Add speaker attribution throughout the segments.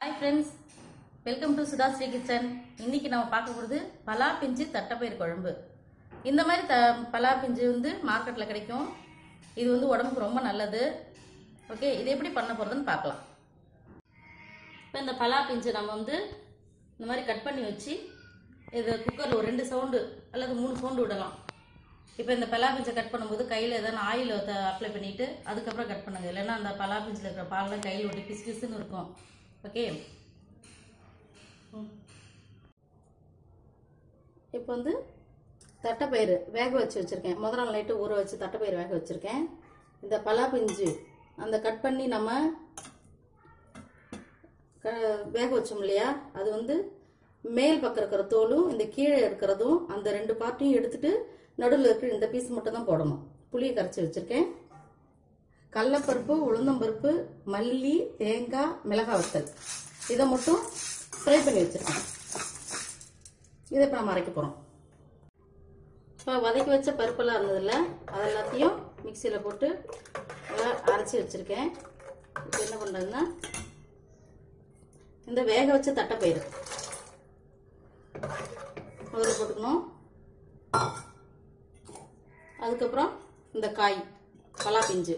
Speaker 1: Hi friends, welcome to Sudhasri kitchen. இன்னைக்கு நாம பார்க்க போறது palapinju தட்டப்பயிர் குழம்பு. இந்த மாதிரி palapinju வந்து மார்க்கெட்ல கிடைக்கும். இது வந்து உடம்புக்கு ரொம்ப நல்லது. ஓகே, இது எப்படி பண்ண போறதுன்னு பார்க்கலாம். இப்போ இந்த palapinju நம்ம வந்து இந்த மாதிரி கட் பண்ணி வச்சு இது குக்கர்ல ஒரு 2 சவுண்ட் அல்லது 3 சவுண்ட் விடலாம். இப்போ இந்த palapinju கட் பண்ணும்போது கையில ஏதாவது ஆயில் அப்ளை பண்ணிட்டு அதுக்கு அப்புறம் கட் பண்ணுங்க. இல்லனா அந்த palapinjuல இருக்கிற பால்லாம் கையில ஒட்டி பிசுபிசுன்னு இருக்கும். ஓகே, இப்போ வந்து தட்டைப்பயிறு வேக வச்சு வச்சுருக்கேன். முதல் நாள் நைட்டு ஊற வச்சு தட்டைப்பயிறு வேக வச்சுருக்கேன். இந்த palapinju அந்த கட் பண்ணி நம்ம வேக வச்சோம் இல்லையா, அது வந்து மேல் பக்கம் இருக்கிற தோலும் இந்த கீழே இருக்கிறதும் அந்த 2 பார்ட்டையும் எடுத்துட்டு நடுவில் இருக்கிற இந்த பீஸ் மட்டும் தான் போடணும். புளியை கரைச்சி வச்சுருக்கேன். கடலைப்பருப்பு, உளுந்தம்பருப்பு, மல்லி, தேங்காய், மிளகாய் வத்தல் இதை மட்டும் ஃப்ரை பண்ணி வச்சுருக்கேன். இதை இப்போ நம்ம அரைக்க போகிறோம். இப்போ வதக்கி வச்ச பருப்பெல்லாம் இருந்ததில்ல, அது எல்லாத்தையும் மிக்சியில் போட்டு அரைச்சி வச்சுருக்கேன். இப்போ என்ன பண்ணுறதுன்னா இந்த வேக வச்ச தட்டைப்பயிறு முதல்ல போட்டுக்கணும். அதுக்கப்புறம் இந்த காய் palapinju,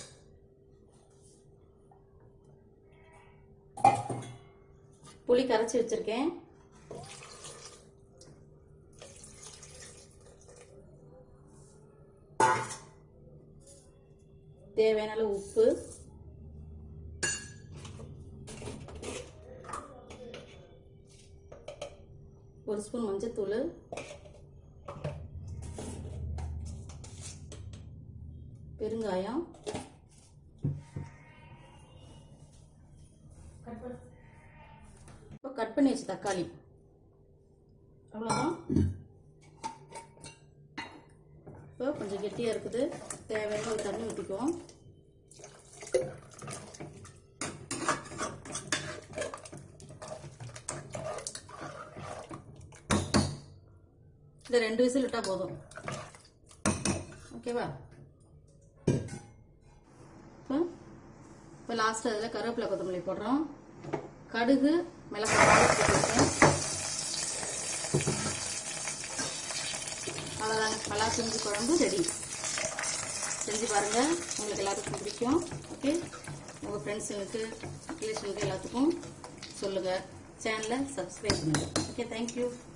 Speaker 1: புளி கரைச்சி வச்சிருக்கேன். தேவையான அளவு உப்பு, ஒரு ஸ்பூன் மஞ்சத்தூள், பெருங்காயம், இப்போ கட் பண்ணி வச்ச தக்காளி, அவ்வளோதான். இப்போ கொஞ்சம் கெட்டியாக இருக்குது, தேவையான ஒரு தண்ணி ஊற்றிக்குவோம். இந்த 2 விசில் விட்டால் போதும். ஓகேவா? இப்போ லாஸ்ட் அதில் கருவேப்பிலை கொத்தமல்லி போடுறோம். கடுகு, மிளகாய் போட்டுருக்கேன். அவ்வளோதாங்க, palapinju குழம்பு ரெடி. செஞ்சு பாருங்கள், உங்களுக்கு எல்லாத்துக்கும் பிடிக்கும். ஓகே, உங்கள் ஃப்ரெண்ட்ஸுங்களுக்கு, ரிலேஷனுக்கு எல்லாத்துக்கும் சொல்லுங்கள். சேனலை சப்ஸ்கிரைப் பண்ணுங்கள். Okay, thank you.